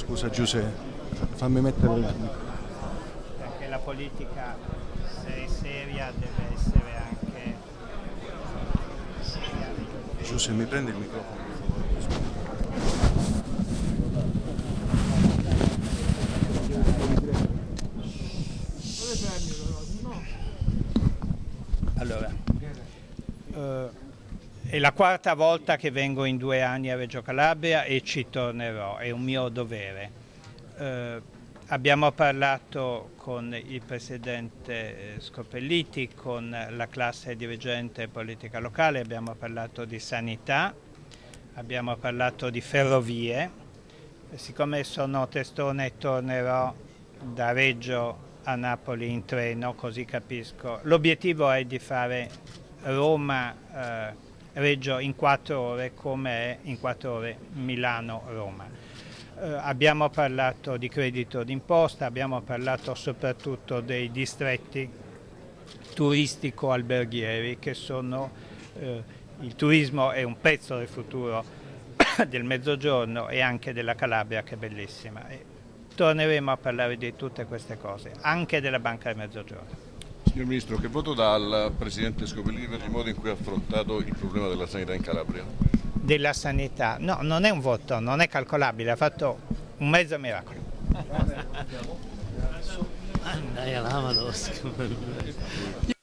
Scusa Giuseppe, fammi mettere il microfono. Perché la politica, se è seria, deve essere anche seria. Giuseppe, mi prendi il microfono? Allora, è la quarta volta che vengo in 2 anni a Reggio Calabria e ci tornerò, è un mio dovere. Abbiamo parlato con il presidente Scopelliti, con la classe dirigente politica locale, abbiamo parlato di sanità, abbiamo parlato di ferrovie. Siccome sono testone tornerò da Reggio a Napoli in treno, così capisco. L'obiettivo è di fare Roma-Reggio in 4 ore, come è in 4 ore Milano-Roma. Abbiamo parlato di credito d'imposta, abbiamo parlato soprattutto dei distretti turistico-alberghieri che sono, il turismo è un pezzo del futuro del Mezzogiorno e anche della Calabria, che è bellissima. E torneremo a parlare di tutte queste cose, anche della Banca del Mezzogiorno. Signor Ministro, che voto dà al Presidente Scopelliti per il modo in cui ha affrontato il problema della sanità in Calabria? Della sanità? No, non è un voto, non è calcolabile, ha fatto un mezzo miracolo. Dai,